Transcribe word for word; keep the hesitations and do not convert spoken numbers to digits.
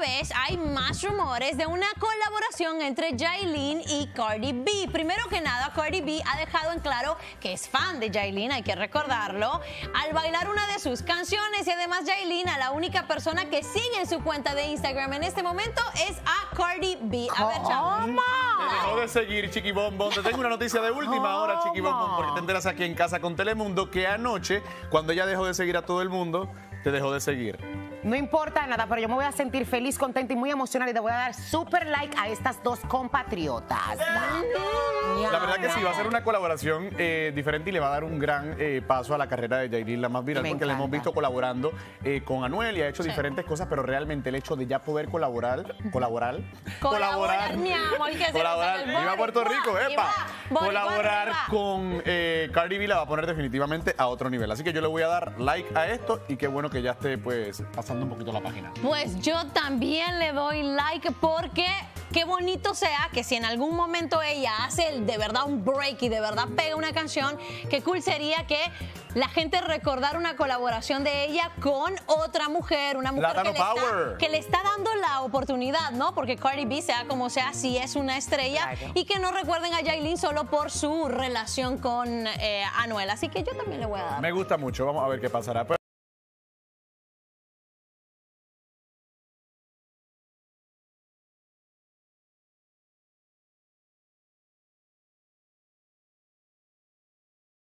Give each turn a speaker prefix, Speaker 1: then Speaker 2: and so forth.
Speaker 1: vez hay más rumores de una colaboración entre Yailin y Cardi B. Primero que nada, Cardi B ha dejado en claro que es fan de Yailin, hay que recordarlo, al bailar una de sus canciones. Y además Yailin, a la única persona que sigue en su cuenta de Instagram en este momento es a Cardi B. A ver, chamo.
Speaker 2: Te dejó de seguir, Chiqui Bombón. Te tengo una noticia de última hora, Chiqui Bombón, porque te enteras aquí en Casa con Telemundo que anoche, cuando ella dejó de seguir a todo el mundo, te dejó de seguir.
Speaker 3: No importa nada, pero yo me voy a sentir feliz, contenta y muy emocionada y te voy a dar super like a estas dos compatriotas.
Speaker 2: La verdad que sí, va a ser una colaboración eh, diferente y le va a dar un gran eh, paso a la carrera de Yailin, la más viral,
Speaker 3: Me
Speaker 2: porque la hemos
Speaker 3: encanta.
Speaker 2: visto colaborando eh, con Anuel y ha hecho
Speaker 1: Sí.
Speaker 2: diferentes cosas, pero realmente el hecho de ya poder colaborar, colaborar,
Speaker 1: Colaborar, mi amor, que se
Speaker 2: colaborar,
Speaker 1: nota en el
Speaker 2: viva Puerto
Speaker 1: boricua,
Speaker 2: Rico,
Speaker 1: viva,
Speaker 2: epa,
Speaker 1: boricua
Speaker 2: colaborar
Speaker 1: arriba.
Speaker 2: con eh, Cardi B la va a poner definitivamente a otro nivel. Así que yo le voy a dar like a esto y qué bueno que ya esté pues pasando un poquito la página.
Speaker 1: Pues yo también le doy like porque qué bonito sea que si en algún momento ella hace el, de verdad un break y de verdad pega una canción, qué cool sería que la gente recordara una colaboración de ella con otra mujer, una mujer que
Speaker 2: Plátano
Speaker 1: le, está,
Speaker 2: Power.
Speaker 1: que le está dando la oportunidad, ¿no? Porque Cardi B, sea como sea, sí es una estrella,
Speaker 3: Claro.
Speaker 1: y que no recuerden a Yailin solo por su relación con eh, Anuel. Así que yo también le voy a dar.
Speaker 2: Me gusta mucho, vamos a ver qué pasará.